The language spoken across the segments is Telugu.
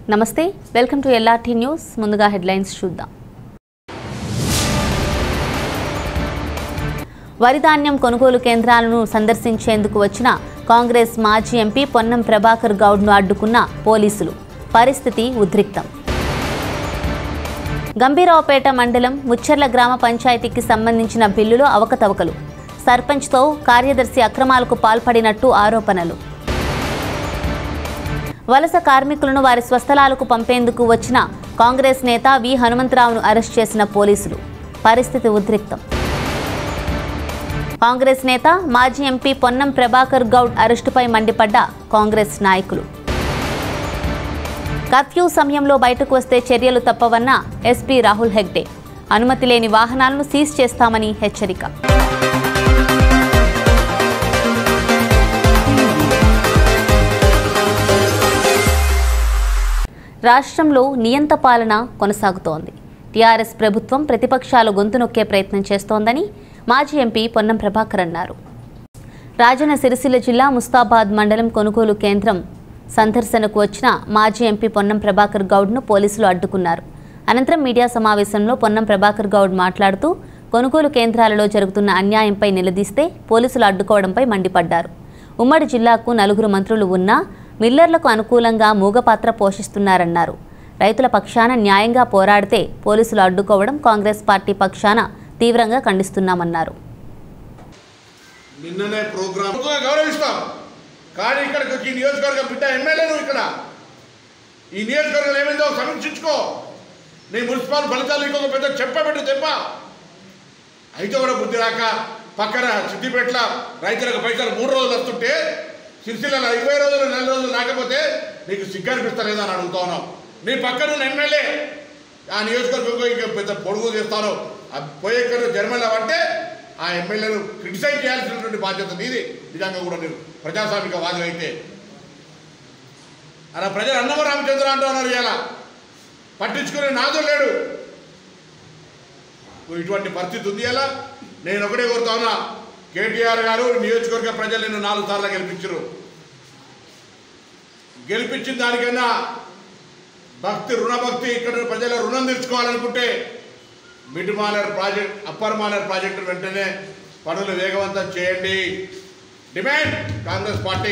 నమస్తే వెల్కమ్ టు ఎల్ఆర్టీ న్యూస్ ముందుగా హెడ్లైన్స్ చూద్దాం వరి ధాన్యం కొనుగోలు కేంద్రాలను సందర్శించేందుకు వచ్చిన కాంగ్రెస్ మాజీ ఎంపీ పొన్నం ప్రభాకర్ గౌడ్ను అడ్డుకున్న పోలీసులు పరిస్థితి ఉద్రిక్తం గంభీరావుపేట మండలం ముచ్చర్ల గ్రామ పంచాయతీకి సంబంధించిన బిల్లులో అవకతవకలు సర్పంచ్తో కార్యదర్శి అక్రమాలకు పాల్పడినట్టు ఆరోపణలు వలస కార్మికులను వారి స్వస్థలాలకు పంపేందుకు వచ్చిన కాంగ్రెస్ నేత వి హనుమంతరావును అరెస్ట్ చేసిన పోలీసులు పరిస్థితి ఉద్రిక్తం కాంగ్రెస్ నేత మాజీ ఎంపీ పొన్నం ప్రభాకర్ గౌడ్ అరెస్టుపై మండిపడ్డ కాంగ్రెస్ నాయకులు కర్ఫ్యూ సమయంలో బయటకు వస్తే చర్యలు తప్పవన్న ఎస్పీ రాహుల్ హెగ్డే అనుమతి లేని వాహనాలను సీజ్ చేస్తామని హెచ్చరిక రాష్ట్రంలో నియంత పాలన కొనసాగుతోంది. టీఆర్ఎస్ ప్రభుత్వం ప్రతిపక్షాలు గొంతు నొక్కే ప్రయత్నం చేస్తోందని మాజీ ఎంపీ పొన్నం ప్రభాకర్ అన్నారు. రాజన్న సిరిసిల్ల జిల్లా ముస్తాబాద్ మండలం కొనుగోలు కేంద్రం సందర్శనకు వచ్చిన మాజీ ఎంపీ పొన్నం ప్రభాకర్ గౌడ్ను పోలీసులు అడ్డుకున్నారు. అనంతరం మీడియా సమావేశంలో పొన్నం ప్రభాకర్ గౌడ్ మాట్లాడుతూ కొనుగోలు కేంద్రాలలో జరుగుతున్న అన్యాయంపై నిలదీస్తే పోలీసులు అడ్డుకోవడంపై మండిపడ్డారు. ఉమ్మడి జిల్లాకు 4 మంత్రులు ఉన్నా మిల్లర్లకు అనుకూలంగా మూగపాత్ర పోషిస్తున్నారన్నారు. రైతుల పక్షాన న్యాయంగా పోరాడితే పోలీసులు అడ్డుకోవడం కాంగ్రెస్ పార్టీ పక్షాన తీవ్రంగా ఖండిస్తున్నామన్నారు. నిన్ననే ప్రోగ్రామ్ గౌరవిస్తాం కానీ ఇక్కడికి నియోజకవర్గం బిడ్డ ఎమ్మెల్యేను ఇక్కడ ఈ నియోజకవర్గం ఏమైందో సమీక్షించుకో. నీ మున్సిపల్ ఫలితాలు ఇంకొక పెద్ద చెప్పబెట్టు దెబ్బ అయితే కూడా బుద్ధి రాక పక్కన సిద్దిపేటలో రైతులకు పైసలు 3 రోజులు వస్తుంటే సిరిసిల్లలో 20 రోజులు 4 రోజులు రాకపోతే నీకు సిగ్గు అనిపిస్తలేదా అని అడుగుతా ఉన్నాం. నీ పక్కన ఎమ్మెల్యే ఆ నియోజకవర్గం ఇంకా పెద్ద పొడుగు చేస్తాను పోయే జర్మన్లో అంటే ఆ ఎమ్మెల్యేను క్రిటిసైజ్ చేయాల్సినటువంటి బాధ్యత నీది. నిజంగా కూడా మీరు ప్రజాస్వామిక వాదం అయితే అలా ప్రజలు అన్నమ రామచంద్ర అంటూ ఉన్నారు. ఇలా పట్టించుకునే నాదు లేడు. ఇటువంటి పరిస్థితి ఉంది. ఇలా నేను ఒకటే కోరుతా ఉన్నా, కేటీఆర్ గారు నియోజకవర్గ ప్రజలు నిన్ను 4 సార్లు గెలిపించరు. గెలిపించిన దానికన్నా భక్తి రుణభక్తి ఇక్కడ ప్రజల రుణం తీర్చుకోవాలనుకుంటే mid Manair project upper Manair project వెంటనే పనులు వేగవంతం చేయండి డిమాండ్ కాంగ్రెస్ పార్టీ.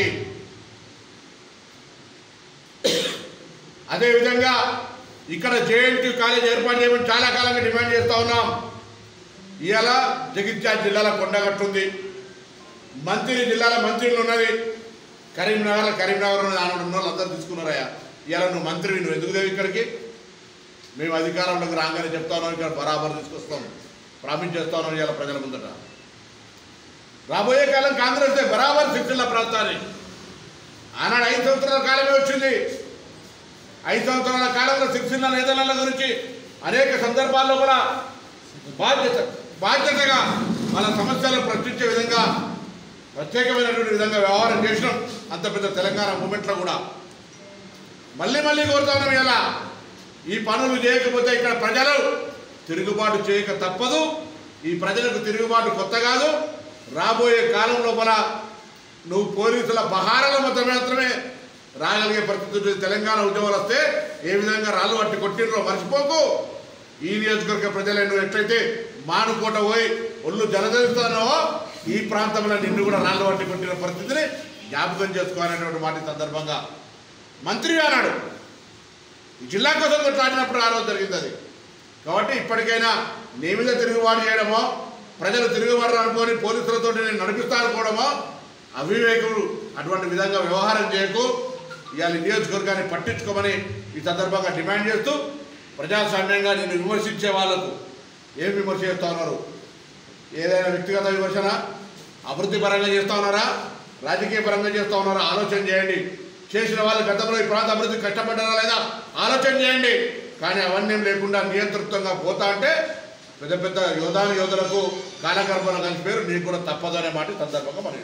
అదేవిధంగా ఇక్కడ జేఎన్టీ కాలేజ్ ఏర్పాటు చేయమని చాలా కాలంగా డిమాండ్ చేస్తూ ఉన్నాం. ఇవాళ జగిత్యాల జిల్లాలో కొండగట్టుంది, మంత్రి జిల్లాలో మంత్రులు ఉన్నది, కరీంనగర్ ఉన్నది. ఆనాడు ఉన్న వాళ్ళు అందరూ తీసుకున్నారయ్యా. ఇవాళ నువ్వు మంత్రివి, నువ్వు ఎందుకు దేవు ఇక్కడికి? మేము అధికారంలోకి రాగానే చెప్తా ఉన్నాం, ఇక్కడ బరాబర్ తీసుకొస్తాం, ప్రామిస్ చేస్తా ఉన్నాం. ఇవాళ ప్రజల ముందట రాబోయే కాలం కాంగ్రెస్ బరాబర్ సిరిసిల్ల ప్రాంతాన్ని ఆనాడు 5 సంవత్సరాల కాలమే వచ్చింది. 5 సంవత్సరాల కాలంలో సిరిసిల్ల నేతల గురించి అనేక సందర్భాల్లో కూడా బాధ్యతగా వాళ్ళ సమస్యలను ప్రశ్నించే విధంగా ప్రత్యేకమైనటువంటి విధంగా వ్యవహారం చేసినాం. అంత పెద్ద తెలంగాణ మూమెంట్లో కూడా మళ్ళీ కోరుతా ఉన్నాం. ఇలా ఈ పనులు చేయకపోతే ఇక్కడ ప్రజలు తిరుగుబాటు చేయక తప్పదు. ఈ ప్రజలకు తిరుగుబాటు కొత్త కాదు. రాబోయే కాలం లోపల నువ్వు పోలీసుల బహారాల మాత్రమే రాగలిగే పరిస్థితి. తెలంగాణ ఉద్యమాలు వస్తే ఏ విధంగా రాళ్ళు పట్టి కొట్టినో మర్చిపోకు. ఈ నియోజకవర్గ ప్రజలు నువ్వు ఎట్లయితే మానుకోట పోయి ఒళ్ళు జలదరిస్తున్నావో ఈ ప్రాంతంలో నిన్ను కూడా రాళ్ళు పట్టి కొట్టిన పరిస్థితిని జ్ఞాపకం చేసుకోవాలనేటువంటి మాట సందర్భంగా మంత్రి అన్నాడు. ఈ జిల్లా కోసం కొట్లాడినప్పుడు ఆ రోజు జరిగింది అది. కాబట్టి ఇప్పటికైనా నీ మీద తిరుగుబాటు చేయడమో ప్రజలు తిరుగుబాటు అనుకొని పోలీసులతో నేను నడిపిస్తా అనుకోవడమో అవివేకులు. అటువంటి విధంగా వ్యవహారం చేయకు. ఇవాళ నియోజకవర్గాన్ని పట్టించుకోమని ఈ సందర్భంగా డిమాండ్ చేస్తూ ప్రజాస్వామ్యంగా నేను విమర్శించే వాళ్లకు ఏం విమర్శ చేస్తూ ఉన్నారు? ఏదైనా వ్యక్తిగత విమర్శన అభివృద్ధి పరంగా చేస్తూ ఉన్నారా, రాజకీయ పరంగా చేస్తూ ఉన్నారా? ఆలోచన చేయండి. చేసిన వాళ్ళు గతంలో ఈ ప్రాంత అభివృద్ధి కష్టపడ్డారా లేదా ఆలోచన చేయండి. కానీ అవన్నీ లేకుండా నియంతృత్వంగా పోతా అంటే పెద్ద యోధులకు కాలకర్మలు కలిసి పేరు నీకు కూడా తప్పదు అనే మాట సందర్భంగా మనం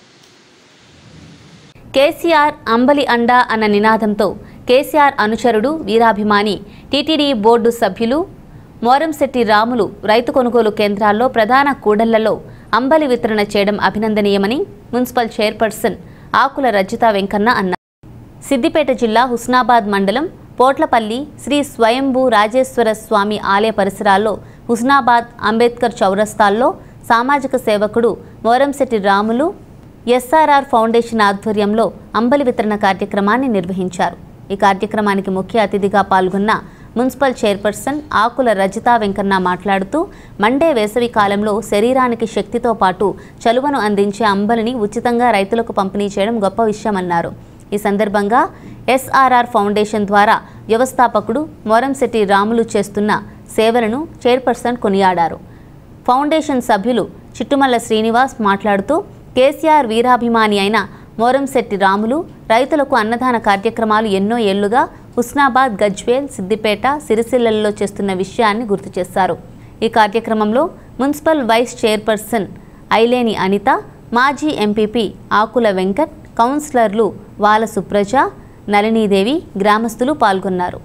కేసీఆర్ అంబలి అండా అన్న నినాదంతో కేసీఆర్ అనుచరుడు వీరాభిమాని టీటీడీ బోర్డు సభ్యులు మోరంశెట్టి రాములు రైతు కొనుగోలు కేంద్రాల్లో ప్రధాన కూడళ్లలో అంబలి వితరణ చేయడం అభినందనీయమని మున్సిపల్ చైర్పర్సన్ ఆకుల రజిత వెంకన్న అన్నారు. సిద్దిపేట జిల్లా హుస్నాబాద్ మండలం పోట్లపల్లి శ్రీ స్వయంభూ రాజేశ్వర స్వామి ఆలయ పరిసరాల్లో, హుస్నాబాద్ అంబేద్కర్ చౌరస్తాల్లో సామాజిక సేవకుడు మోరంశెట్టి రాములు ఎస్ఆర్ఆర్ ఫౌండేషన్ ఆధ్వర్యంలో అంబలి వితరణ కార్యక్రమాన్ని నిర్వహించారు. ఈ కార్యక్రమానికి ముఖ్య అతిథిగా పాల్గొన్న మున్సిపల్ చైర్పర్సన్ ఆకుల రజితా వెంకన్న మాట్లాడుతూ, మండే వేసవి కాలంలో శరీరానికి శక్తితో పాటు చలువను అందించే అంబలిని ఉచితంగా రైతులకు పంపిణీ చేయడం గొప్ప విషయమన్నారు. ఈ సందర్భంగా ఎస్ఆర్ఆర్ ఫౌండేషన్ ద్వారా వ్యవస్థాపకుడు మోరంశెట్టి రాములు చేస్తున్న సేవలను చైర్పర్సన్ కొనియాడారు. ఫౌండేషన్ సభ్యులు చిట్టుమల్ల శ్రీనివాస్ మాట్లాడుతూ, కేసీఆర్ వీరాభిమాని అయిన మోరంశెట్టి రాములు రైతులకు అన్నదాన కార్యక్రమాలు ఎన్నో ఏళ్లుగా హుస్నాబాద్, గజ్వేల్, సిద్దిపేట, సిరిసిల్లలో చేస్తున్న విషయాన్ని గుర్తు చేశారు. ఈ కార్యక్రమంలో municipal vice chairperson Aileni Anitha, మాజీ ఎంపీపీ ఆకుల వెంకట్, కౌన్సిలర్లు వాల సుప్రజ, నళినీదేవి, గ్రామస్తులు పాల్గొన్నారు.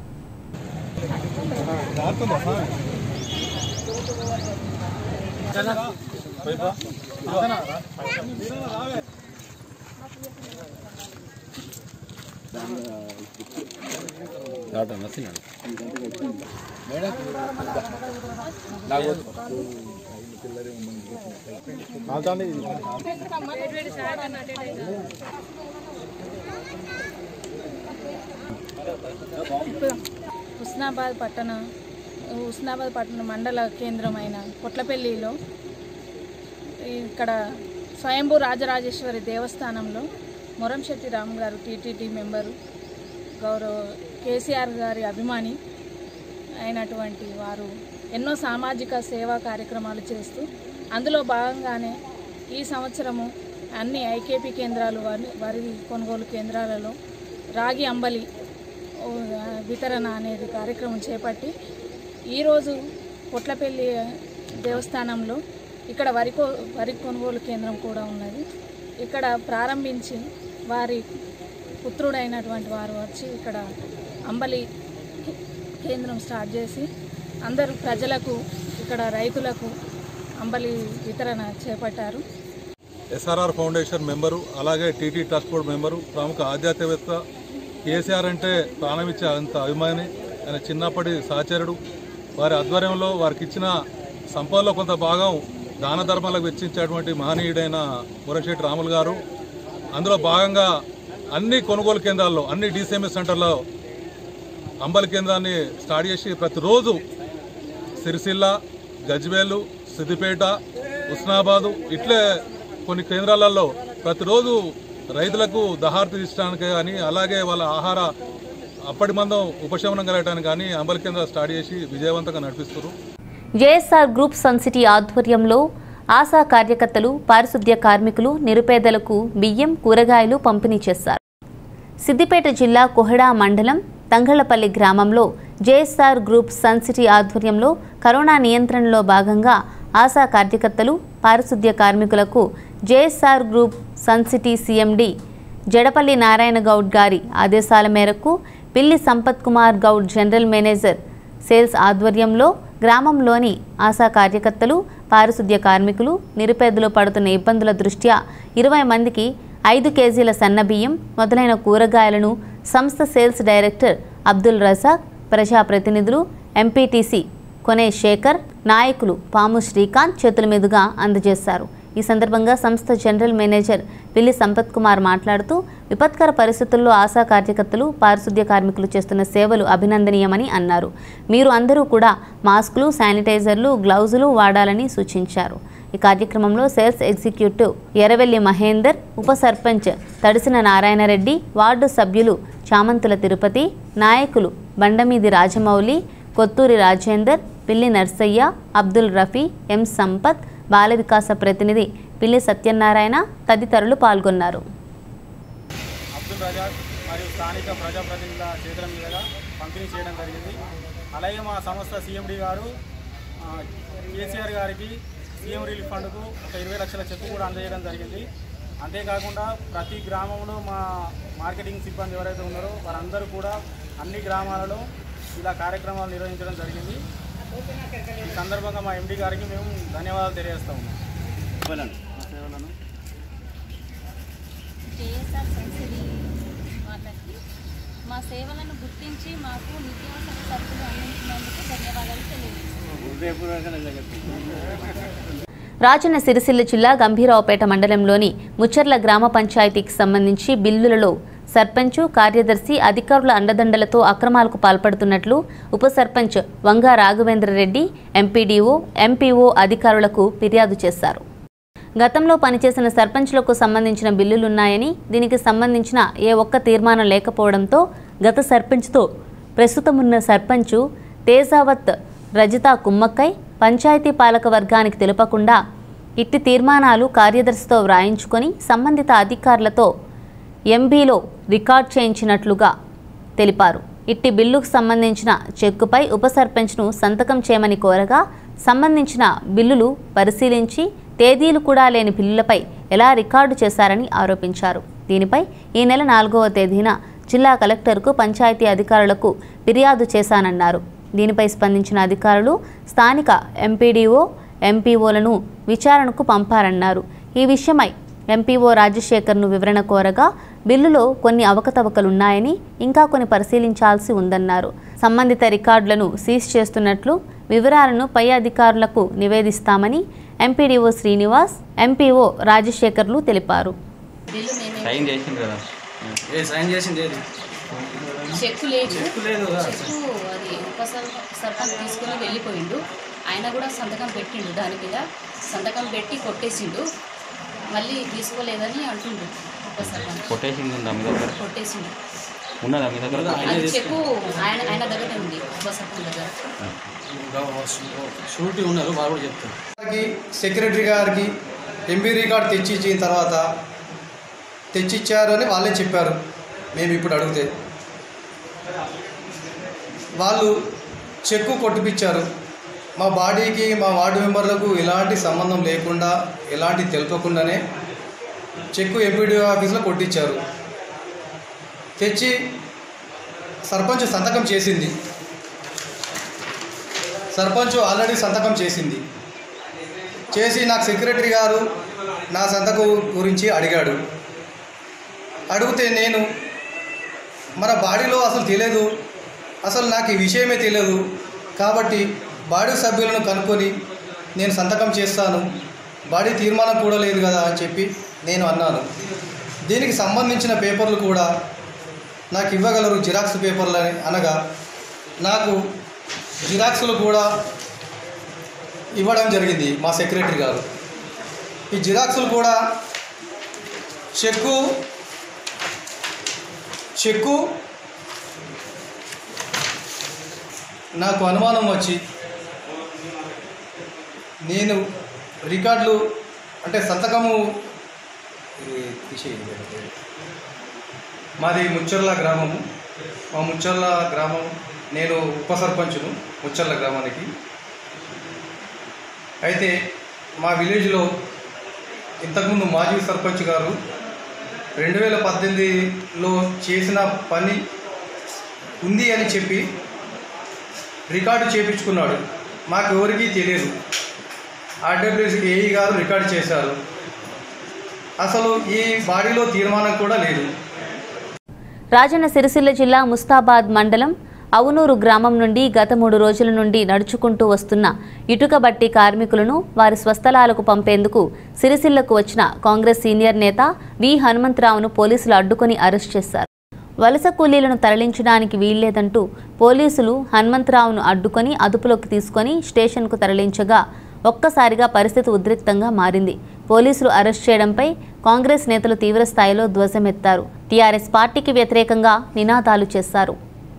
హుస్నాబాద్ పట్టణ మండల కేంద్రమైన పొట్లపల్లిలో ఇక్కడ స్వయంభూ రాజరాజేశ్వరి దేవస్థానంలో మొరంశెట్టి రామ్ గారు టీటీడీ మెంబరు, గౌరవ కేసీఆర్ గారి అభిమాని అయినటువంటి వారు ఎన్నో సామాజిక సేవా కార్యక్రమాలు చేస్తూ, అందులో భాగంగానే ఈ సంవత్సరము అన్ని ఐకేపీ కేంద్రాలు, వరి కొనుగోలు కేంద్రాలలో రాగి అంబలి వితరణ అనేది కార్యక్రమం చేపట్టి, ఈరోజు పొట్లపల్లి దేవస్థానంలో ఇక్కడ వరి కొనుగోలు కేంద్రం కూడా ఉన్నది. ఇక్కడ ప్రారంభించి వారి పుత్రుడైనటువంటి వారు వచ్చి ఇక్కడ అంబలి కేంద్రం స్టార్ట్ చేసి అందరూ ప్రజలకు, ఇక్కడ రైతులకు అంబలి వితరణ చేపట్టారు. ఎస్ఆర్ఆర్ ఫౌండేషన్ మెంబరు, అలాగే టీటీ ట్రస్ట్ బోర్డు మెంబరు, ప్రముఖ ఆధ్యాత్మికవేత్త, కేసీఆర్ అంటే ప్రాణమిచ్చే అంత అభిమాని, ఆయన చిన్నప్పటి సహచరుడు. వారి ఆధ్వర్యంలో వారికి ఇచ్చిన సంపదలో కొంత భాగం దాన ధర్మాలకు వెచ్చించేటువంటి మహనీయుడైన మోరంశెట్టి రాములు గారు అందులో భాగంగా అన్ని కొనుగోలు కేంద్రాల్లో, అన్ని డీసీఎంఎస్ సెంటర్లో అంబలి కేంద్రాన్ని స్టార్ట్ చేసి ప్రతిరోజు సిరిసిల్ల, గజ్వేలు, సిద్దిపేట, హుస్నాబాదు ఇట్లే కొన్ని కేంద్రాలలో ప్రతిరోజు రైతులకు దహార్తి తీర్చడానికి కానీ, అలాగే వాళ్ళ ఆహార అప్పటి మందం ఉపశమనం కలగడానికి కానీ అంబలి కేంద్రాలు స్టార్ట్ చేసి విజయవంతంగా నడిపిస్తారు. జేఎస్ఆర్ గ్రూప్ సన్ సిటీ ఆధ్వర్యంలో ఆశా కార్యకర్తలు, పారిశుద్ధ్య కార్మికులు నిరుపేదలకు బియ్యం, కూరగాయలు పంపిణీ చేశారు. సిద్దిపేట జిల్లా కోహెడా మండలం తంగళ్లపల్లి గ్రామంలో జేఎస్ఆర్ గ్రూప్ సన్ సిటీ ఆధ్వర్యంలో కరోనా నియంత్రణలో భాగంగా ఆశా కార్యకర్తలు, పారిశుద్ధ్య కార్మికులకు JSR group sun city CMD Jadapalli Narayana Goud గారి ఆదేశాల మేరకు Pilli Sampath Kumar Goud general manager sales ఆధ్వర్యంలో గ్రామంలోని ఆశా కార్యకర్తలు, పారిశుద్ధ్య కార్మికులు నిరుపేదలు పడుతున్న ఇబ్బందుల దృష్ట్యా 20 మందికి 5 కేజీల సన్నబియ్యం మొదలైన కూరగాయలను సంస్థ సేల్స్ డైరెక్టర్ అబ్దుల్ రజాక్, ప్రజాప్రతినిధులు, ఎంపీటీసీ కొనే శేఖర్, నాయకులు పాము శ్రీకాంత్ చేతుల మీదుగా అందజేశారు. ఈ సందర్భంగా సంస్థ జనరల్ మేనేజర్ పిల్లి సంపత్ కుమార్ మాట్లాడుతూ, విపత్కర పరిస్థితుల్లో ఆశా కార్యకర్తలు, పారిశుద్ధ్య కార్మికులు చేస్తున్న సేవలు అభినందనీయమని అన్నారు. మీరు అందరూ కూడా మాస్కులు, శానిటైజర్లు, గ్లౌజులు వాడాలని సూచించారు. ఈ కార్యక్రమంలో సేల్స్ ఎగ్జిక్యూటివ్ ఎర్రవెల్లి మహేందర్, ఉప సర్పంచ్ తడిసిన నారాయణరెడ్డి, వార్డు సభ్యులు చామంతుల తిరుపతి, నాయకులు బండమీది రాజమౌళి, కొత్తూరి రాజేందర్, పిల్లి నర్సయ్య, అబ్దుల్ రఫీ, ఎం సంపత్, బాల వికాస ప్రతినిధి పిల్లి సత్యనారాయణ తదితరులు పాల్గొన్నారు. అబ్దుల్ రజాక్ మరియు స్థానిక ప్రజాప్రతినిధుల చేతుల మీదుగా పంపిణీ చేయడం జరిగింది. అలాగే మా సంస్థ సీఎండీ గారు కేసీఆర్ గారికి సీఎం రిలీఫ్ ఫండ్కు ఒక 20 లక్షల చెక్కు కూడా అందజేయడం జరిగింది. అంతేకాకుండా ప్రతి గ్రామంలో మా మార్కెటింగ్ సిబ్బంది ఎవరైతే ఉన్నారో వారందరూ కూడా అన్ని గ్రామాలలో ఇలా కార్యక్రమాలు నిర్వహించడం జరిగింది. ఈ సందర్భంగా మా ఎండీ గారికి మేము ధన్యవాదాలు తెలియజేస్తాము. మా సేవలను గుర్తించి మాకు నిత్యావసర సరుకులు అందించినందుకు ధన్యవాదాలు తెలియజేస్తున్నాను. రాజన్న సిరిసిల్ల జిల్లా గంభీరావుపేట మండలంలోని ముచ్చర్ల గ్రామ పంచాయతీకి సంబంధించి బిల్లులలో సర్పంచ్, కార్యదర్శి, అధికారుల అండదండలతో అక్రమాలకు పాల్పడుతున్నట్లు ఉప సర్పంచ్ వంగా రాఘవేంద్రరెడ్డి ఎంపీడీఓ, ఎంపీఓ అధికారులకు ఫిర్యాదు చేశారు. గతంలో పనిచేసిన సర్పంచ్లకు సంబంధించిన బిల్లులున్నాయని, దీనికి సంబంధించిన ఏ ఒక్క తీర్మానం లేకపోవడంతో గత సర్పంచ్తో ప్రస్తుతమున్న సర్పంచ్ తేజావత్ రజిత కుమ్మక్కై పంచాయతీ పాలక వర్గానికి తెలుపకుండా ఇట్టి తీర్మానాలు కార్యదర్శితో వ్రాయించుకొని సంబంధిత అధికారులతో ఎంబీలో రికార్డ్ చేయించినట్లుగా తెలిపారు. ఇట్టి బిల్లుకు సంబంధించిన చెక్కుపై ఉప సర్పంచ్ను సంతకం చేయమని కోరగా సంబంధించిన బిల్లులు పరిశీలించి తేదీలు కూడా లేని బిల్లులపై ఎలా రికార్డు చేశారని ఆరోపించారు. దీనిపై ఈ నెల 4వ తేదీన జిల్లా కలెక్టర్కు పంచాయతీ అధికారులకు ఫిర్యాదు చేశానన్నారు. దీనిపై స్పందించిన అధికారులు స్థానిక ఎంపీడీఓ, ఎంపీఓలను విచారణకు పంపారన్నారు. ఈ విషయమై ఎంపీఓ రాజశేఖర్ను వివరణ కోరగా బిల్లులో కొన్ని అవకతవకలున్నాయని, ఇంకా కొన్ని పరిశీలించాల్సి ఉందన్నారు. సంబంధిత రికార్డులను సీజ్ చేస్తున్నట్లు వివరాలను పై అధికారులకు నివేదిస్తామని ఎంపీడీఓ శ్రీనివాస్, ఎంపీఓ రాజశేఖర్లు తెలిపారు. చెక్కు లేదు, చెక్కు అది ఉప సర్పంచ్ తీసుకుని వెళ్ళిపోయిండు. ఆయన కూడా సంతకం పెట్టిండు, దాని మీద సంతకం పెట్టి కొట్టేసిండు. మళ్ళీ తీసుకోలేదని అంటుండు ఉప సర్పంచ్. కొట్టేసిండు అది చెక్కు ఆయన దగ్గర ఉంది, ఉప సర్పంచ్ దగ్గర. షూరిటీ ఉన్నారు, వాళ్ళు కూడా చెప్తారు. సెక్రటరీ గారికి ఎంపీ రికార్డు తెచ్చిచ్చిన తర్వాత తెచ్చిచ్చారు అని వాళ్ళే చెప్పారు. మేము ఇప్పుడు అడిగితే వాళ్ళు చెక్కు కొట్టిపించారు. మా బాడీకి, మా వార్డు మెంబర్లకు ఎలాంటి సంబంధం లేకుండా, ఎలాంటి తెలుపకుండానే చెక్కు ఎంపీడీ ఆఫీస్లో కొట్టించారు. తెచ్చి సర్పంచ్ సంతకం చేసింది. సర్పంచ్ ఆల్రెడీ సంతకం చేసింది. చేసి నాకు సెక్రటరీ గారు నా సంతకం గురించి అడిగాడు. అడిగితే నేను మన బాడీలో అసలు తెలియదు, అసలు నాకు ఈ విషయమే తెలియదు, కాబట్టి బాడీ సభ్యులను కనుక్కొని నేను సంతకం చేస్తాను, బాడీ తీర్మానం కూడా లేదు కదా అని చెప్పి నేను అన్నాను. దీనికి సంబంధించిన పేపర్లు కూడా నాకు ఇవ్వగలరు, జిరాక్స్ పేపర్లు అని అనగా నాకు జిరాక్స్లు కూడా ఇవ్వడం జరిగింది మా సెక్రటరీ గారు. ఈ జిరాక్స్లు కూడా చెక్కు నాకు అనుమానం వచ్చి నేను రికార్డులు అంటే సంతకము మాది ముచ్చర్ల గ్రామము. మా ముచ్చర్ల గ్రామం, నేను ఉప సర్పంచును ముచ్చర్ల గ్రామానికి. అయితే మా విలేజ్లో ఇంతకుముందు మాజీ సర్పంచ్ గారు 2018లో చేసిన పని ఉంది అని చెప్పి రికార్డు చేయించుకున్నాడు. మాకు ఎవరికీ తెలియదు. ఆర్డబ్ల్యూసీ ఏఈ గారు రికార్డు చేశారు. అసలు ఈ బాడీలో తీర్మానం కూడా లేదు. రాజన్న సిరిసిల్ల జిల్లా ముస్తాబాద్ మండలం అవునూరు గ్రామం నుండి గత 3 రోజుల నుండి నడుచుకుంటూ వస్తున్న ఇటుక బట్టి కార్మికులను వారి స్వస్థలాలకు పంపేందుకు సిరిసిల్లకు వచ్చిన కాంగ్రెస్ సీనియర్ నేత వి హనుమంతరావును పోలీసులు అడ్డుకొని అరెస్ట్ చేశారు. వలస కూలీలను తరలించడానికి వీల్లేదంటూ పోలీసులు హనుమంతరావును అడ్డుకొని అదుపులోకి తీసుకొని స్టేషన్కు తరలించగా ఒక్కసారిగా పరిస్థితి ఉద్రిక్తంగా మారింది. పోలీసులు అరెస్ట్ చేయడంపై కాంగ్రెస్ నేతలు తీవ్రస్థాయిలో ధ్వజమెత్తారు. టీఆర్ఎస్ పార్టీకి వ్యతిరేకంగా నినాదాలు చేశారు.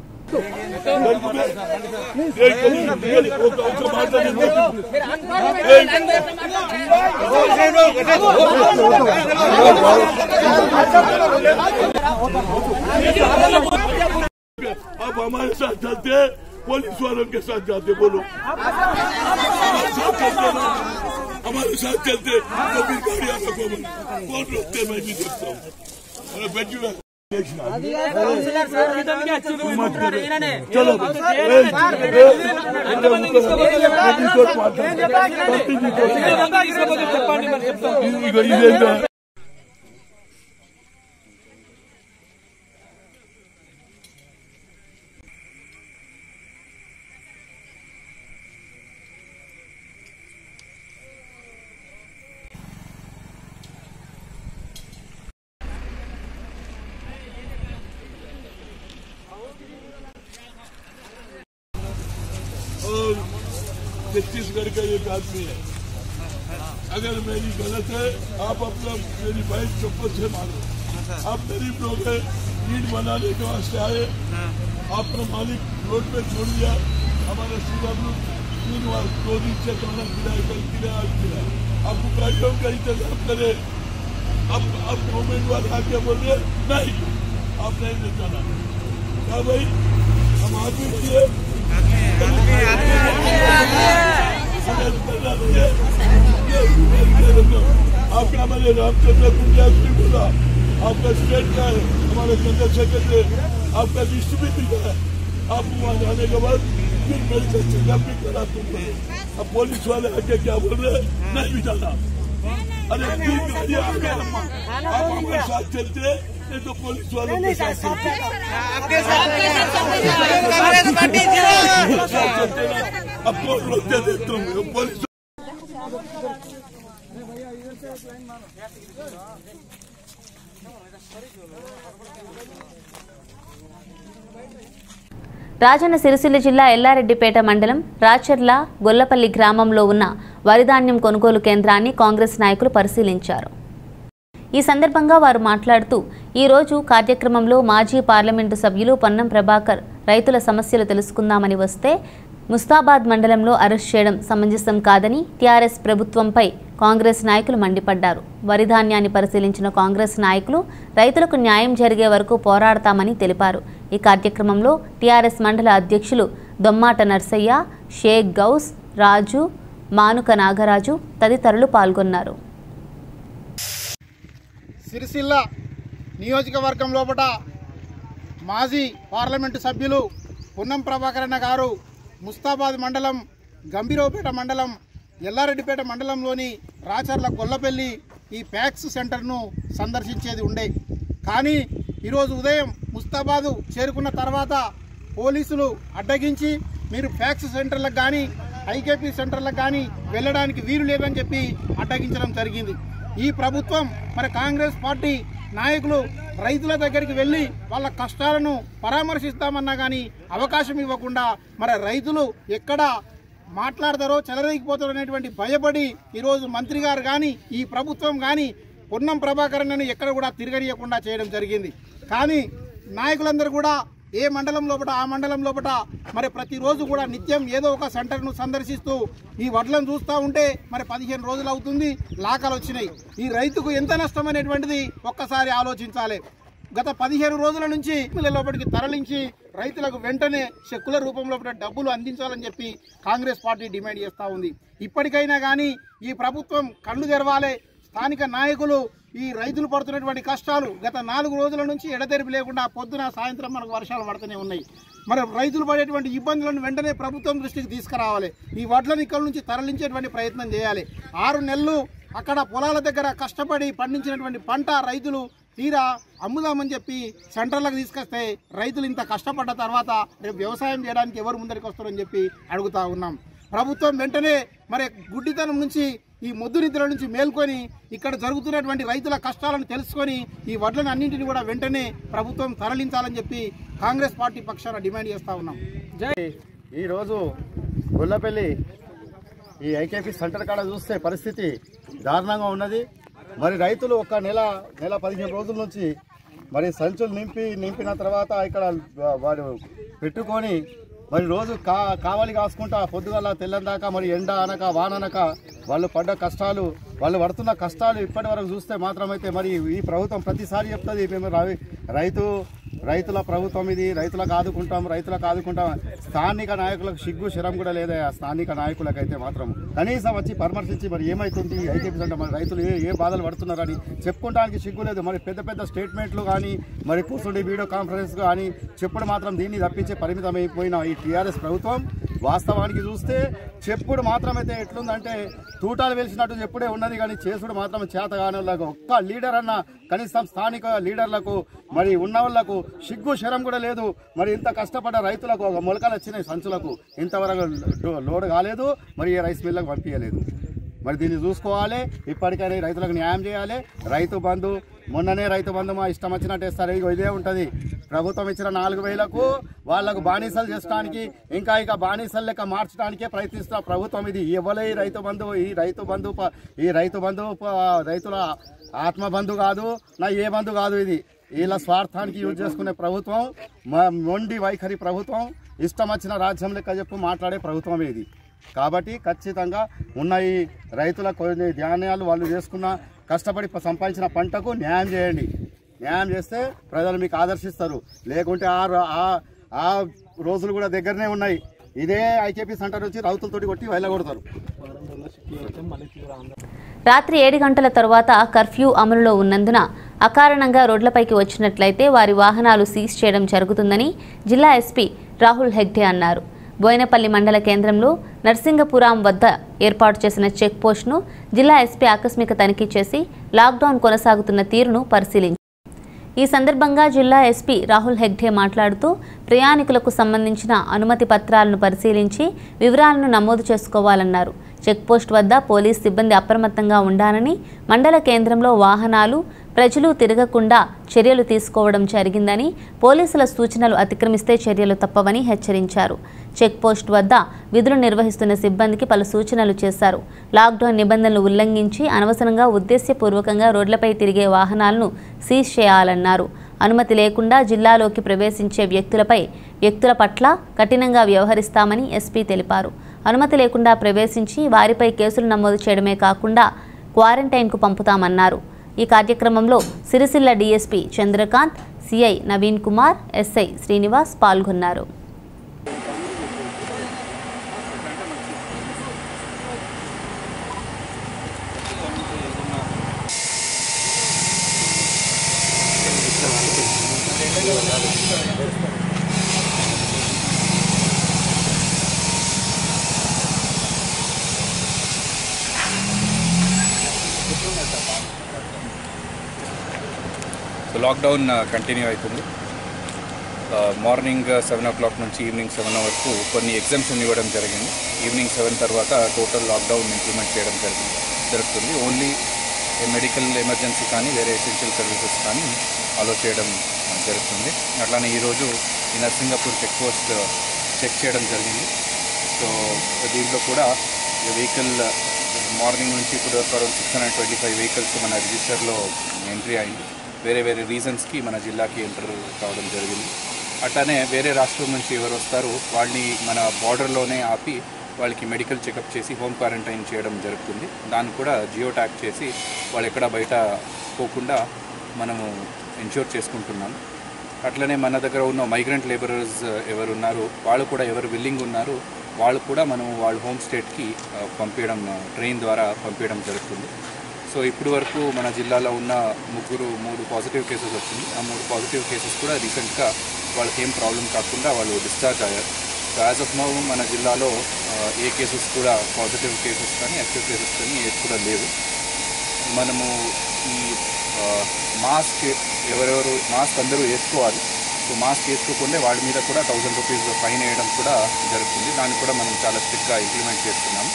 अब हमारे साथ चलते हैं, पुलिस वालों के साथ जाते, बोलो हमारे साथ चलते तो फिर गाड़ियां कौन रोकते, मैं भी देखता हूँ. छत्तीसगढ़ का एक आदमी है। अगर मेरी गलत है आप अपना मेरी बहन चप्पल से मारो। आप गरीब लोग हैं, ईंट बनाने के वास्ते आए, आपने मालिक रोड पे छोड़ दिया। हमारा CW 3 बार 2 दिन से खाना गिराए, कल गिराए, आज गिराए। आपको गाड़ियों का इंतजाम करे। अब गवर्नमेंट वाले आके बोल रहे नहीं, आप नहीं निकाला क्या भाई? हम आदमी किए आपका हमारे रामचंद्र कुंडिया बोला, आपका स्टेट का है, हमारे जनरल सेक्रेटरी, आपका डिस्ट्रीब्यूटर है। आप वहाँ जाने के बाद फिर मेडिकल चेकअप भी करा तुमको। अब पुलिस वाले आके क्या बोल रहे नहीं भी जाना। अरे तीन गाड़ियाँ आ गए, आप हमारे साथ चलते नहीं तो पुलिस वालों के साथ चलते। अब कौन रोकते थे तुम? पुलिस రాజన్న సిరిసిల్ల జిల్లా ఎల్లారెడ్డిపేట మండలం రాచర్ల గొల్లపల్లి గ్రామంలో ఉన్న వరిధాన్యం కొనుగోలు కేంద్రాన్ని కాంగ్రెస్ నాయకులు పరిశీలించారు. ఈ సందర్భంగా వారు మాట్లాడుతూ ఈరోజు కార్యక్రమంలో మాజీ పార్లమెంటు సభ్యులు పొన్నం ప్రభాకర్ రైతుల సమస్యలు తెలుసుకుందామని వస్తే ముస్తాబాద్ మండలంలో అరెస్ట్ చేయడం సమంజసం కాదని టీఆర్ఎస్ ప్రభుత్వంపై కాంగ్రెస్ నాయకులు మండిపడ్డారు. వరిధాన్యాన్ని పరిశీలించిన కాంగ్రెస్ నాయకులు రైతులకు న్యాయం జరిగే వరకు పోరాడతామని తెలిపారు. ఈ కార్యక్రమంలో టీఆర్ఎస్ మండల అధ్యక్షులు దొమ్మాట నర్సయ్య, షేక్ గౌస్, రాజు, మానుక నాగరాజు తదితరులు పాల్గొన్నారు. సిరిసిల్ల నియోజకవర్గం లోపల మాజీ పార్లమెంటు సభ్యులు పొన్నం ప్రభాకర్ అన్న గారు ముస్తాబాద్ మండలం, గంభీరావుపేట మండలం, ఎల్లారెడ్డిపేట మండలంలోని రాచర్ల గొల్లపల్లి ఈ ప్యాక్స్ సెంటర్ను సందర్శించేది ఉండే. కానీ ఈరోజు ఉదయం ముస్తాబాదు చేరుకున్న తర్వాత పోలీసులు అడ్డగించి మీరు ప్యాక్స్ సెంటర్లకు కానీ ఐకేపీ సెంటర్లకు కానీ వెళ్ళడానికి వీలు లేదని చెప్పి అడ్డగించడం జరిగింది. ఈ ప్రభుత్వం మరి కాంగ్రెస్ పార్టీ నాయకులు రైతుల దగ్గరికి వెళ్ళి వాళ్ళ కష్టాలను పరామర్శిస్తామన్నా కానీ అవకాశం ఇవ్వకుండా మరి రైతులు ఎక్కడ మాట్లాడతారో చెలరేగిపోతారో అనేటువంటి భయపడి ఈరోజు మంత్రి గారు కానీ ఈ ప్రభుత్వం కానీ పొన్నం ప్రభాకరన్ను ఎక్కడ కూడా తిరగనీయకుండా చేయడం జరిగింది. కానీ నాయకులందరూ కూడా ఏ మండలం లోపల ఆ మండలం లోపల మరి ప్రతిరోజు కూడా నిత్యం ఏదో ఒక సెంటర్ను సందర్శిస్తూ ఈ వడ్లను చూస్తూ ఉంటే మరి 15 రోజులు అవుతుంది, లాకలు వచ్చినాయి. ఈ రైతుకు ఎంత నష్టం అనేటువంటిది ఒక్కసారి ఆలోచించాలి. గత 15 రోజుల నుంచి లోపలికి తరలించి రైతులకు వెంటనే చెక్కుల రూపంలో డబ్బులు అందించాలని చెప్పి కాంగ్రెస్ పార్టీ డిమాండ్ చేస్తూ ఉంది. ఇప్పటికైనా కానీ ఈ ప్రభుత్వం కళ్ళు తెరవాలి. స్థానిక నాయకులు ఈ రైతులు పడుతున్నటువంటి కష్టాలు గత 4 రోజుల నుంచి ఎడతెరిపి లేకుండా పొద్దున సాయంత్రం మనకు వర్షాలు పడుతూనే ఉన్నాయి. మరి రైతులు పడేటువంటి ఇబ్బందులను వెంటనే ప్రభుత్వం దృష్టికి తీసుకురావాలి. ఈ వడ్లను ఇక్కడ నుంచి తరలించేటువంటి ప్రయత్నం చేయాలి. 6 నెలలు అక్కడ పొలాల దగ్గర కష్టపడి పండించినటువంటి పంట రైతులు తీరా అమ్ముదామని చెప్పి సెంటర్లకు తీసుకొస్తే రైతులు ఇంత కష్టపడ్డ తర్వాత రేపు వ్యవసాయం చేయడానికి ఎవరు ముందరికి వస్తారని చెప్పి అడుగుతా ఉన్నాం. ప్రభుత్వం వెంటనే మరి గుడ్డితనం నుంచి ఈ మొద్దు నిద్ర నుంచి మేల్కొని ఇక్కడ జరుగుతున్నటువంటి రైతుల కష్టాలను తెలుసుకొని ఈ వడ్లను అన్నింటినీ కూడా వెంటనే ప్రభుత్వం తరలించాలని చెప్పి కాంగ్రెస్ పార్టీ పక్షాన డిమాండ్ చేస్తూ ఉన్నాం. ఈరోజు గొల్లపల్లి ఈ ఐకేపీ సెంటర్ కాడ చూస్తే పరిస్థితి దారుణంగా ఉన్నది. మరి రైతులు ఒక నెల 15 రోజుల నుంచి మరి సంచులు నింపిన తర్వాత ఇక్కడ వారు పెట్టుకొని మరి రోజు కావాలి కాసుకుంటా పొద్దుగల తెల్లందాకా మరి ఎండ అనక వాన అనక వాళ్ళు పడ్డ కష్టాలు, వాళ్ళు పడుతున్న కష్టాలు ఇప్పటి వరకు చూస్తే మాత్రమైతే మరి ఈ ప్రభుత్వం ప్రతిసారి చెప్తుంది మేము రైతుల ప్రభుత్వం ఇది, రైతులకు ఆదుకుంటాం. స్థానిక నాయకులకు సిగ్గు శరం కూడా లేదా. స్థానిక నాయకులకైతే మాత్రం కనీసం వచ్చి పరామర్శించి మరి ఏమవుతుంది ఐకేపీ అంటే మరి రైతులు ఏ బాధలు పడుతున్నారని చెప్పుకోవడానికి సిగ్గు లేదు. మరి పెద్ద స్టేట్మెంట్లు కానీ మరి కూర్చుండి వీడియో కాన్ఫరెన్స్ కానీ చెప్పుడు మాత్రం దీన్ని తప్పించే పరిమితమైపోయిన ఈ టీఆర్ఎస్ ప్రభుత్వం వాస్తవానికి చూస్తే చెప్పుడు మాత్రమైతే ఎట్లుందంటే తూటాలు వెలిసినట్టు చెప్పుడే ఉన్నది. కానీ చేసుడు మాత్రం చేతగాని వాళ్ళకు ఒక్క లీడర్ అన్న కనీసం స్థానిక లీడర్లకు మరి ఉన్న వాళ్లకు సిగ్గు శరం కూడా లేదు. మరి ఇంత కష్టపడ్డ రైతులకు ఒక మొలకలు వచ్చినాయి సంచులకు ఇంతవరకు లోడ్ కాలేదు. మరి ఏ రైస్ మిల్లకు పంపించలేదు. మరి దీన్ని చూసుకోవాలి. ఇప్పటికైనా రైతులకు న్యాయం చేయాలి. రైతు బంధు మొన్ననే రైతు బంధు మా ఇష్టం వచ్చినట్టు ఇస్తారు. ఇదే ఉంటుంది. ప్రభుత్వం ఇచ్చిన 4,000కు వాళ్ళకు బానిసలు చేసుకోవడానికి ఇంకా బానిసలు లెక్క మార్చడానికే ప్రయత్నిస్తున్న ప్రభుత్వం ఇది. ఇవ్వలే ఈ రైతు బంధు రైతుల ఆత్మబంధు కాదు, నా ఏ బంధు కాదు. ఇది వీళ్ళ స్వార్థానికి యూజ్ చేసుకునే ప్రభుత్వం, మొండి వైఖరి ప్రభుత్వం, ఇష్టం వచ్చిన రాజ్యం లెక్క చెప్పు మాట్లాడే ప్రభుత్వం ఇది. కాబట్టి ఖచ్చితంగా ఉన్న ఈ రైతుల కొన్ని ధాన్యాలు వాళ్ళు చేసుకున్న కష్టపడి సంపాదించిన పంటకు న్యాయం చేయండి. న్యాయం చేస్తే ప్రజలు మీకు ఆదర్శిస్తారు. లేకుంటే ఆ రోజులు కూడా దగ్గరనే ఉన్నాయి. ఇదే ఐకేపీ సెంటర్ నుంచి రౌతులతోటి కొట్టి వెళ్ళగొడతారు. రాత్రి 7 గంటల తరువాత కర్ఫ్యూ అమలులో ఉన్నందున అకారణంగా రోడ్లపైకి వచ్చినట్లయితే వారి వాహనాలు సీజ్ చేయడం జరుగుతుందని జిల్లా ఎస్పీ రాహుల్ హెగ్డే అన్నారు. బోయినపల్లి మండల కేంద్రంలో నర్సింగపురం వద్ద ఏర్పాటు చేసిన చెక్ పోస్టును జిల్లా ఎస్పీ ఆకస్మిక తనిఖీ చేసి లాక్డౌన్ కొనసాగుతున్న తీరును పరిశీలించారు. ఈ సందర్భంగా జిల్లా ఎస్పీ రాహుల్ హెగ్డే మాట్లాడుతూ ప్రయాణికులకు సంబంధించిన అనుమతి పత్రాలను పరిశీలించి వివరాలను నమోదు చేసుకోవాలన్నారు. చెక్పోస్ట్ వద్ద పోలీస్ సిబ్బంది అప్రమత్తంగా ఉండాలని, మండల కేంద్రంలో వాహనాలు ప్రజలు తిరగకుండా చర్యలు తీసుకోవడం జరిగిందని, పోలీసుల సూచనలు అతిక్రమిస్తే చర్యలు తప్పవని హెచ్చరించారు. చెక్పోస్ట్ వద్ద విధులు నిర్వహిస్తున్న సిబ్బందికి పలు సూచనలు చేశారు. లాక్డౌన్ నిబంధనలు ఉల్లంఘించి అనవసరంగా ఉద్దేశ్యపూర్వకంగా రోడ్లపై తిరిగే వాహనాలను సీజ్ చేయాలన్నారు. అనుమతి లేకుండా జిల్లాలోకి ప్రవేశించే వ్యక్తుల పట్ల కఠినంగా వ్యవహరిస్తామని ఎస్పీ తెలిపారు. అనుమతి లేకుండా ప్రవేశించి వారిపై కేసులు నమోదు చేయడమే కాకుండా క్వారంటైన్కు పంపుతామన్నారు. ఈ కార్యక్రమంలో Sircilla DSP Chandrakanth, CI Naveen Kumar, SI Srinivas పాల్గొన్నారు. లాక్డౌన్ కంటిన్యూ అవుతుంది. మార్నింగ్ 7 o'clock నుంచి ఈవినింగ్ 7 వరకు కొన్ని ఎగ్జామ్షన్ ఇవ్వడం జరిగింది. ఈవినింగ్ 7 తర్వాత టోటల్ లాక్డౌన్ ఇంప్లిమెంట్ చేయడం జరుగుతుంది. ఓన్లీ మెడికల్ ఎమర్జెన్సీ కానీ వేరే ఎసెన్షియల్ సర్వీసెస్ కానీ అలో చేయడం జరుగుతుంది. అట్లానే ఈరోజు ఈ నర్సింగపూర్ చెక్ పోస్ట్ చెక్ చేయడం జరిగింది. సో దీంట్లో కూడా వెహికల్ మార్నింగ్ నుంచి ఇప్పుడు వరకు 625 వెహికల్స్ మన రిజిస్టర్లో ఎంట్రీ అయింది. వేరే వేరే రీజన్స్కి మన జిల్లాకి ఎంటర్ కావడం జరిగింది. అట్లానే వేరే రాష్ట్రం నుంచి ఎవరు వస్తారో వాళ్ళని మన బార్డర్లోనే ఆపి వాళ్ళకి మెడికల్ చెకప్ చేసి హోమ్ క్వారంటైన్ చేయడం జరుగుతుంది. దాన్ని కూడా జియో ట్యాగ్ చేసి వాళ్ళు ఎక్కడ బయట పోకుండా మనము ఎన్ష్యూర్ చేసుకుంటున్నాము. అట్లనే మన దగ్గర ఉన్న మైగ్రెంట్ లేబరర్స్ ఎవరున్నారు వాళ్ళు కూడా ఎవరు విల్లింగ్ ఉన్నారు వాళ్ళు కూడా మనం వాళ్ళ హోమ్ స్టేట్కి పంపించడం ట్రైన్ ద్వారా పంపించడం జరుగుతుంది. సో ఇప్పుడు వరకు మన జిల్లాలో ఉన్న 3 పాజిటివ్ కేసెస్ వచ్చింది. ఆ 3 పాజిటివ్ కేసెస్ కూడా రీసెంట్గా వాళ్ళకి ఏం ప్రాబ్లం కాకుండా వాళ్ళు డిశ్చార్జ్ అయ్యారు. సో యాజ్ ఆఫ్ నౌ మన జిల్లాలో ఏ కేసెస్ కూడా పాజిటివ్ కేసెస్ కానీ యాక్టివ్ కేసెస్ కానీ ఏది కూడా లేవు. మనము ఈ మాస్క్ ఎవరెవరు మాస్క్ అందరూ వేసుకోవాలి. సో మాస్క్ వేసుకోకుండా వాళ్ళ మీద కూడా 1000 రూపీస్ ఫైన్ వేయడం కూడా జరుగుతుంది. దాన్ని కూడా మనం చాలా స్ట్రిక్ట్గా ఇంప్లిమెంట్ చేస్తున్నాం.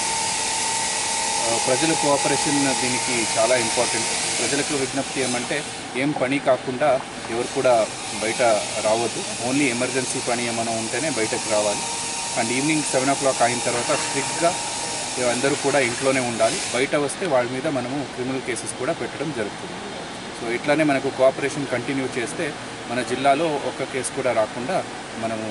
ప్రజల కోఆపరేషన్ దీనికి చాలా ఇంపార్టెంట్. ప్రజలకు విజ్ఞప్తి ఏమంటే ఏం పని కాకుండా ఎవరు కూడా బయట రావద్దు. ఓన్లీ ఎమర్జెన్సీ పని ఏమైనా ఉంటేనే బయటకు రావాలి. అండ్ ఈవినింగ్ 7 o'clock అయిన తర్వాత స్ట్రిక్ట్గా అందరూ కూడా ఇంట్లోనే ఉండాలి. బయట వస్తే వాళ్ళ మీద మనము క్రిమినల్ కేసెస్ కూడా పెట్టడం జరుగుతుంది. సో ఇట్లానే మనకు కోఆపరేషన్ కంటిన్యూ చేస్తే మన జిల్లాలో ఒక్క కేసు కూడా రాకుండా మనము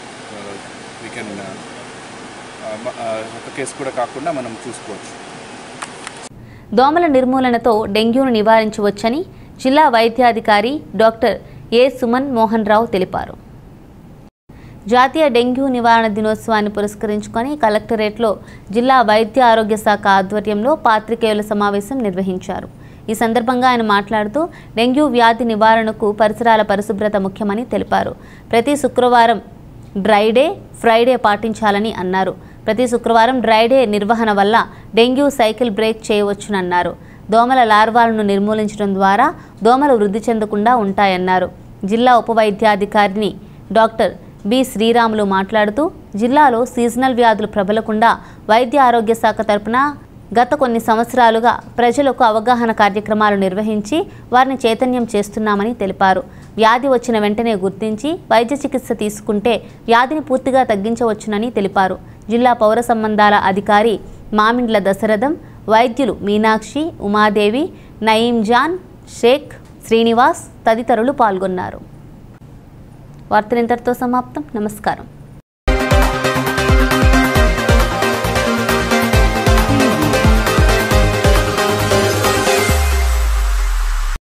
ఒక్క కేసు కూడా కాకుండా మనం చూసుకోవచ్చు. దోమల నిర్మూలనతో డెంగ్యూను నివారించవచ్చని జిల్లా వైద్యాధికారి డాక్టర్ ఏ సుమన్ మోహన్ రావు తెలిపారు. జాతీయ డెంగ్యూ నివారణ దినోత్సవాన్ని పురస్కరించుకొని కలెక్టరేట్లో జిల్లా వైద్య ఆరోగ్య శాఖ ఆధ్వర్యంలో పాత్రికేయుల సమావేశం నిర్వహించారు. ఈ సందర్భంగా ఆయన మాట్లాడుతూ డెంగ్యూ వ్యాధి నివారణకు పరిసరాల పరిశుభ్రత ముఖ్యమని తెలిపారు. ప్రతి శుక్రవారం డ్రై డే, ఫ్రైడే పాటించాలని అన్నారు. ప్రతి శుక్రవారం డ్రై డే నిర్వహణ వల్ల డెంగ్యూ సైకిల్ బ్రేక్ చేయవచ్చునన్నారు. దోమల లార్వాలను నిర్మూలించడం ద్వారా దోమలు వృద్ధి చెందకుండా ఉంటాయన్నారు. జిల్లా ఉప వైద్యాధికారిని డాక్టర్ బి శ్రీరాములు మాట్లాడుతూ జిల్లాలో సీజనల్ వ్యాధులు ప్రబలకుండా వైద్య ఆరోగ్య శాఖ తరపున గత కొన్ని సంవత్సరాలుగా ప్రజలకు అవగాహన కార్యక్రమాలు నిర్వహించి వారిని చైతన్యం చేస్తున్నామని తెలిపారు. వ్యాధి వచ్చిన వెంటనే గుర్తించి వైద్య చికిత్స తీసుకుంటే వ్యాధిని పూర్తిగా తగ్గించవచ్చునని తెలిపారు. జిల్లా పౌర సంబంధాల అధికారి మామిండ్ల దశరథం, వైద్యులు మీనాక్షి, ఉమాదేవి, నయీం జాన్, షేక్, శ్రీనివాస్ తదితరులు పాల్గొన్నారు. వార్తలు ఇంతటితో సమాప్తం. నమస్కారం.